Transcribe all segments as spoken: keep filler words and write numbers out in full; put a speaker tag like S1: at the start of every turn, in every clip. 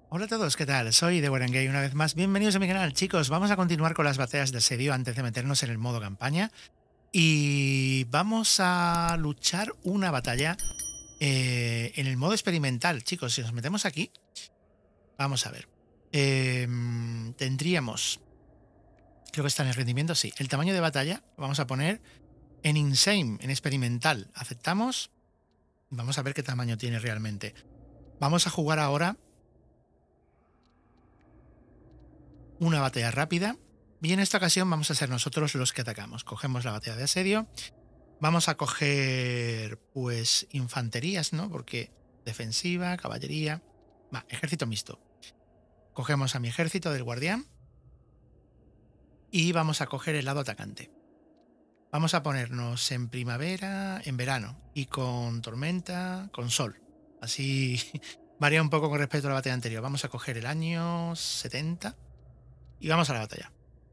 S1: Hola a todos, ¿qué tal? Soy The Warengate una vez más. Bienvenidos a mi canal, chicos. Vamos a continuar con las batallas de asedio antes de meternos en el modo campaña. Y vamos a luchar una batalla eh, en el modo experimental. Chicos, si nos metemos aquí, vamos a ver. Eh, tendríamos, creo que está en el rendimiento, sí. El tamaño de batalla lo vamos a poner en Insane, en experimental. Aceptamos. Vamos a ver qué tamaño tiene realmente. Vamos a jugar ahora una batalla rápida y en esta ocasión vamos a ser nosotros los que atacamos. Cogemos la batalla de asedio, vamos a coger pues infanterías, ¿no? Porque defensiva, caballería, va, ejército mixto. Cogemos a mi ejército del guardián y vamos a coger el lado atacante. Vamos a ponernos en primavera, en verano y con tormenta, con sol. Así varía un poco con respecto a la batalla anterior. Vamos a coger el año setenta y vamos a la batalla.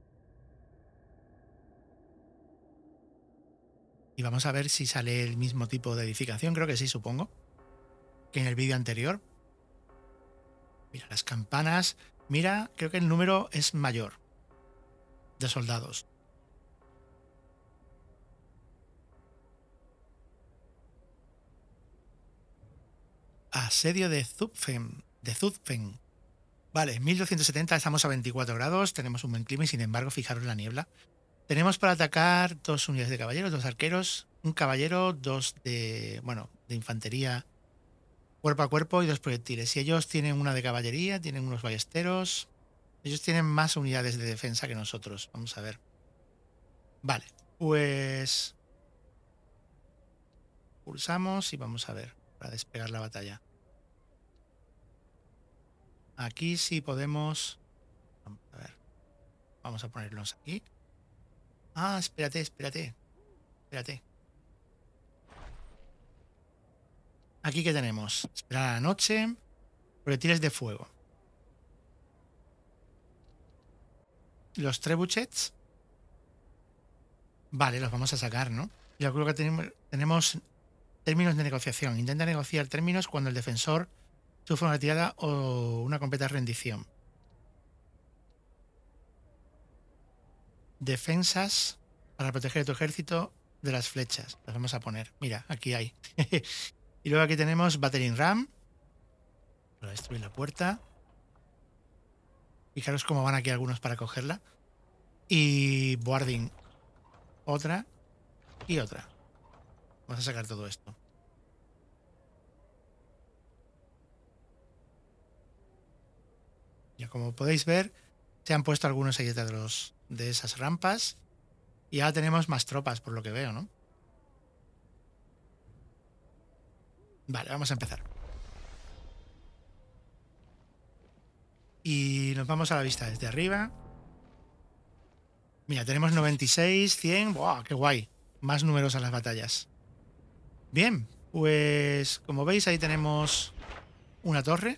S1: Y vamos a ver si sale el mismo tipo de edificación. Creo que sí, supongo. Que en el vídeo anterior. Mira, las campanas. Mira, creo que el número es mayor de soldados. Asedio de Zutphen. De Zutphen. Vale, mil doscientos setenta, estamos a veinticuatro grados. Tenemos un buen clima y sin embargo, fijaros la niebla. Tenemos para atacar dos unidades de caballeros, dos arqueros, un caballero, dos de, bueno, de infantería cuerpo a cuerpo y dos proyectiles. Si ellos tienen una de caballería, tienen unos ballesteros. Ellos tienen más unidades de defensa que nosotros. Vamos a ver. Vale, pues pulsamos y vamos a ver para despegar la batalla. Aquí sí podemos. Vamos a ver. Vamos a ponerlos aquí. Ah, espérate, espérate. Espérate. Aquí que tenemos. Esperar a la noche. Proyectiles de fuego. Los trebuchets. Vale, los vamos a sacar, ¿no? Yo creo que tenemos, tenemos términos de negociación. Intenta negociar términos cuando el defensor sufre una retirada o una completa rendición. Defensas para proteger a tu ejército de las flechas. Las vamos a poner. Mira, aquí hay. Y luego aquí tenemos Battering Ram. Para destruir la puerta. Fijaros cómo van aquí algunos para cogerla. Y Boarding. Otra. Y otra. Vamos a sacar todo esto. Ya como podéis ver, se han puesto algunos ahí detrás de, los, de esas rampas. Y ahora tenemos más tropas, por lo que veo, ¿no? Vale, vamos a empezar. Y nos vamos a la vista desde arriba. Mira, tenemos noventa y seis, cien. ¡Buah, qué guay! Más numerosas las batallas. Bien, pues como veis ahí tenemos una torre.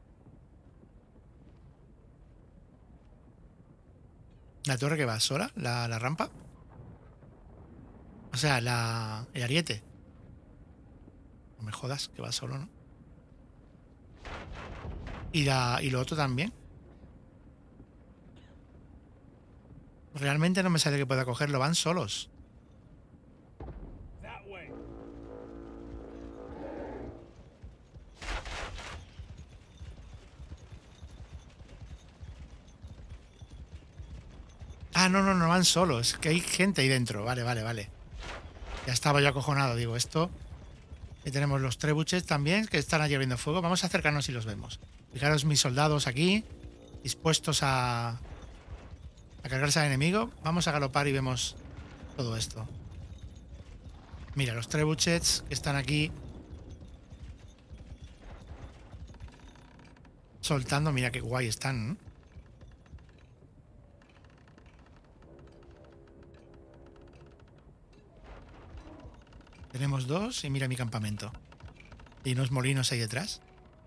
S1: La torre que va sola, la, la rampa. O sea, la, el ariete. No me jodas, que va solo, ¿no? Y, la, y lo otro también. Realmente no me sale que pueda cogerlo, van solos. Ah, no, no, no van solos. Que hay gente ahí dentro. Vale, vale, vale. Ya estaba yo acojonado, digo, esto. Y tenemos los trebuchets también, que están allí abriendo fuego. Vamos a acercarnos y los vemos. Fijaros mis soldados aquí, dispuestos a, a cargarse al enemigo. Vamos a galopar y vemos todo esto. Mira, los trebuchets que están aquí soltando. Mira qué guay están, ¿no? Tenemos dos y mira mi campamento. Y unos molinos ahí detrás.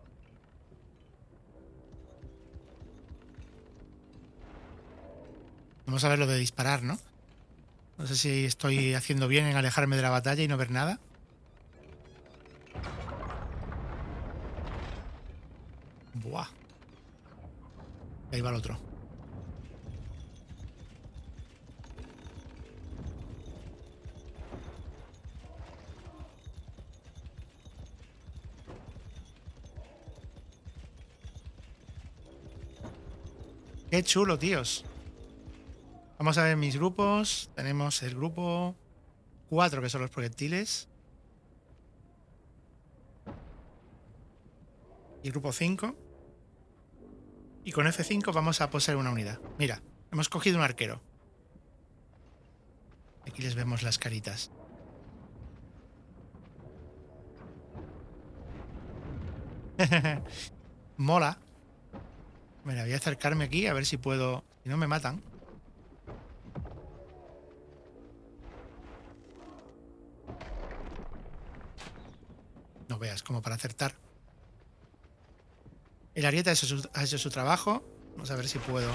S1: Vamos a ver lo de disparar, ¿no? No sé si estoy haciendo bien en alejarme de la batalla y no ver nada. Buah. Ahí va el otro. Qué chulo, tíos. Vamos a ver mis grupos. Tenemos el grupo cuatro, que son los proyectiles. Y el grupo cinco. Y con F cinco vamos a poseer una unidad. Mira, hemos cogido un arquero. Aquí les vemos las caritas. Mola. Mira, voy a acercarme aquí a ver si puedo... Si no me matan. No veas, como para acertar. El ariete ha hecho su, ha hecho su trabajo. Vamos a ver si puedo.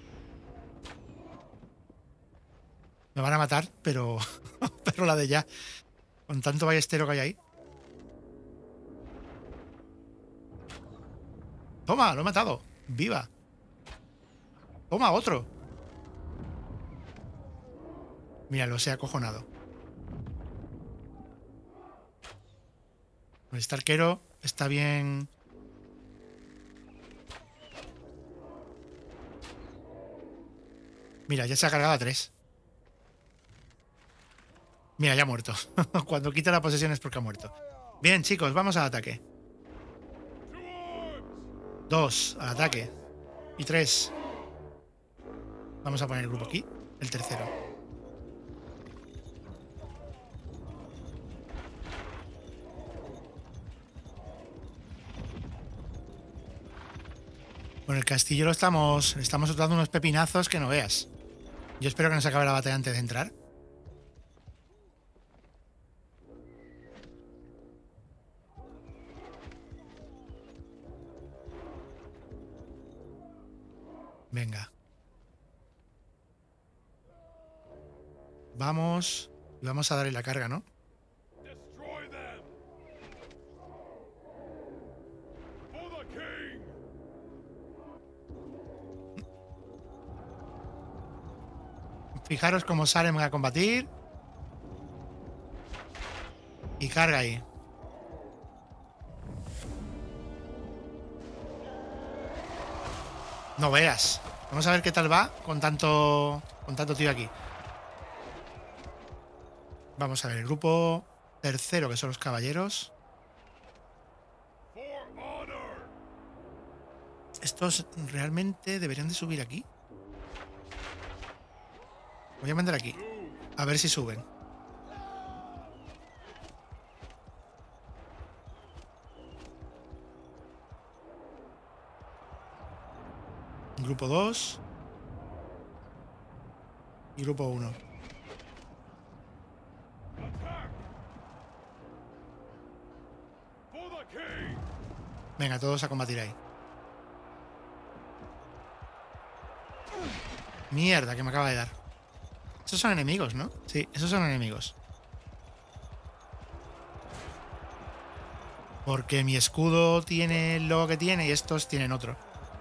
S1: Me van a matar, pero... pero la de ya. Con tanto ballestero que hay ahí. Toma, lo he matado. Viva. Toma, otro. Mira, lo se ha acojonado. Este arquero está bien... Mira, ya se ha cargado a tres. Mira, ya ha muerto. Cuando quita la posesión es porque ha muerto. Bien, chicos, vamos al ataque. Dos, al ataque. Y tres. Vamos a poner el grupo aquí. El tercero. Bueno, el castillo lo estamos... Le estamos dando unos pepinazos que no veas. Yo espero que no se acabe la batalla antes de entrar. Venga. Vamos. Y vamos a darle la carga, ¿no? Fijaros cómo salen a combatir. Y carga ahí. No veas. Vamos a ver qué tal va con tanto, con tanto tío aquí. Vamos a ver, el grupo tercero, que son los caballeros. Estos realmente deberían de subir aquí. Voy a mandar aquí. A ver si suben. Grupo dos. Y grupo uno. Venga, todos a combatir ahí. Mierda, que me acaba de dar. Esos son enemigos, ¿no? Sí, esos son enemigos. Porque mi escudo tiene el logo que tiene y estos tienen otro.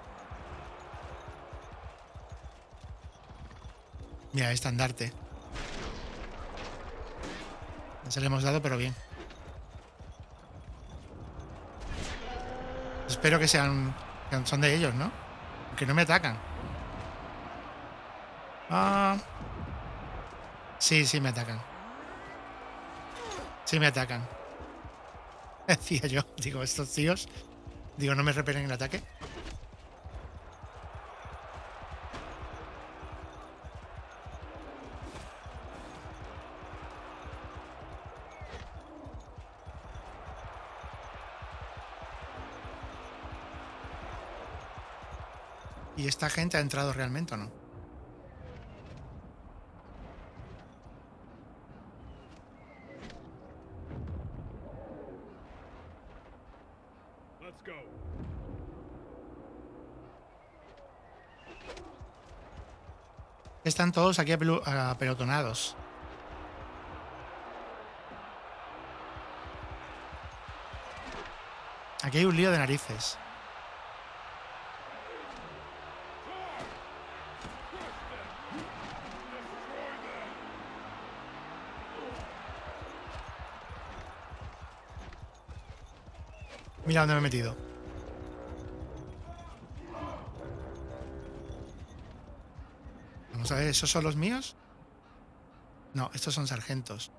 S1: Mira, estandarte. No se le hemos dado, pero bien. Espero que sean... Que son de ellos, ¿no? Que no me atacan. Ah... Sí, sí me atacan. Sí me atacan. Decía yo, digo, estos tíos... Digo, no me repelen el ataque. ¿Y esta gente ha entrado realmente o no? Están todos aquí apelotonados. Aquí hay un lío de narices. Mira dónde me he metido. Vamos a ver, ¿esos son los míos? No, estos son sargentos.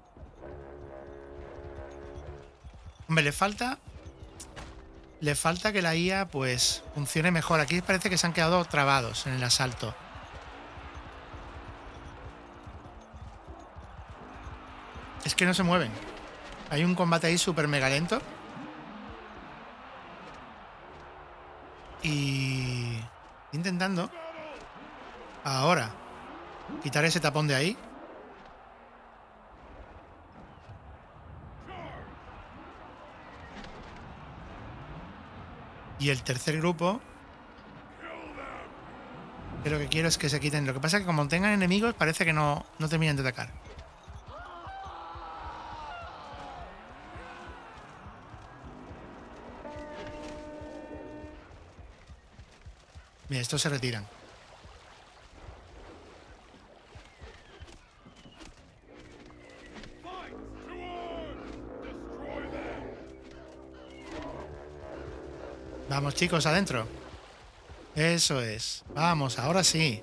S1: Hombre, le falta... Le falta que la I A, pues, funcione mejor. Aquí parece que se han quedado trabados en el asalto. Es que no se mueven. Hay un combate ahí súper mega lento. Y... intentando... ahora... quitar ese tapón de ahí. Y el tercer grupo... que lo que quiero es que se quiten. Lo que pasa es que como tengan enemigos parece que no, no terminan de atacar. Mira, estos se retiran. Vamos, chicos, adentro. Eso es. Vamos, ahora sí.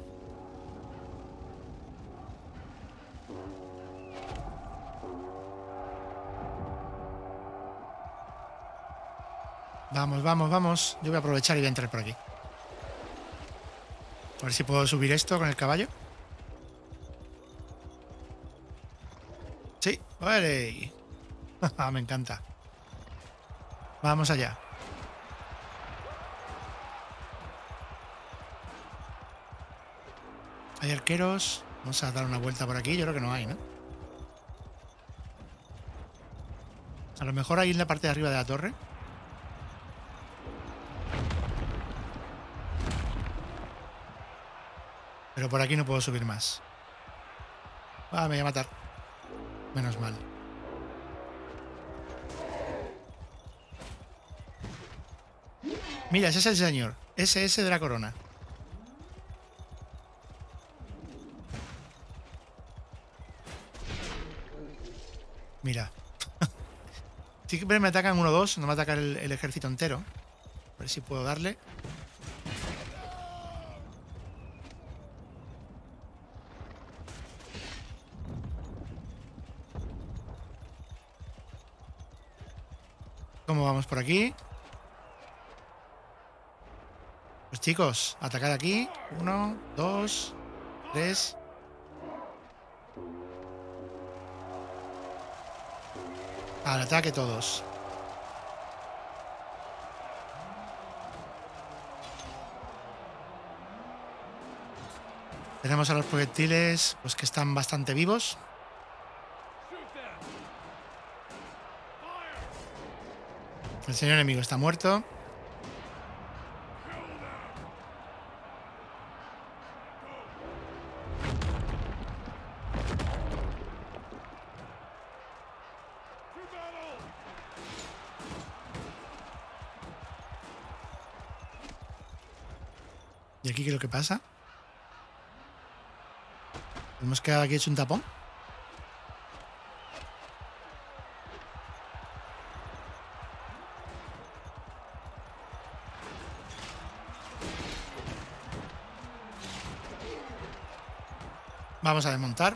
S1: Vamos, vamos, vamos. Yo voy a aprovechar y voy a entrar por aquí. A ver si puedo subir esto con el caballo. Sí, vale. Me encanta. Vamos allá. Hay arqueros. Vamos a dar una vuelta por aquí. Yo creo que no hay, ¿no? A lo mejor ahí en la parte de arriba de la torre. Pero por aquí no puedo subir más. Ah, me voy a matar. Menos mal. Mira, ese es el señor. ese ese de la corona. Mira. Siempre me atacan uno o dos. No me ataca el, el ejército entero. A ver si puedo darle. ¿Cómo vamos por aquí? Pues chicos, atacad aquí. Uno, dos, tres. Al ataque todos. Tenemos a los proyectiles, pues que están bastante vivos. El señor enemigo está muerto. ¿Y aquí qué es lo que pasa? ¿Hemos quedado aquí hecho un tapón? Vamos a desmontar.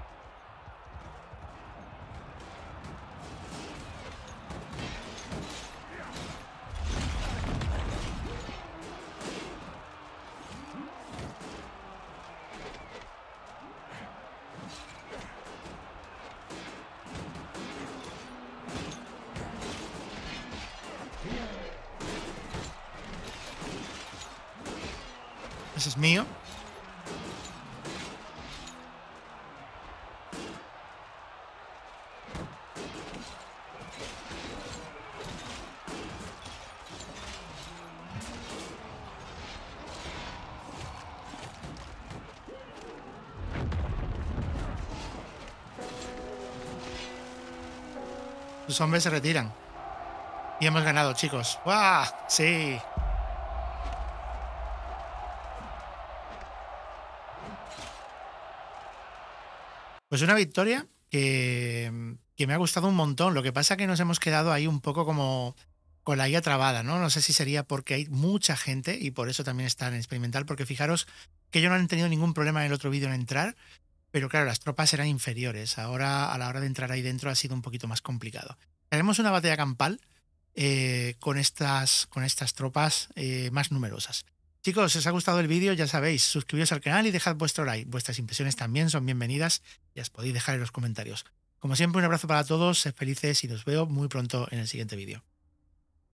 S1: Ese es mío. Los hombres se retiran. Y hemos ganado, chicos. ¡Guau! ¡Sí! Pues una victoria que, que me ha gustado un montón. Lo que pasa es que nos hemos quedado ahí un poco como con la I A trabada, ¿no? No sé si sería porque hay mucha gente y por eso también están en experimental, porque fijaros que ellos no han tenido ningún problema en el otro vídeo en entrar, pero claro, las tropas eran inferiores. Ahora, a la hora de entrar ahí dentro, ha sido un poquito más complicado. Haremos una batalla campal eh, con, estas, con estas tropas eh, más numerosas. Chicos, si os ha gustado el vídeo, ya sabéis, suscribiros al canal y dejad vuestro like. Vuestras impresiones también son bienvenidas y las podéis dejar en los comentarios. Como siempre, un abrazo para todos, sed felices y nos veo muy pronto en el siguiente vídeo.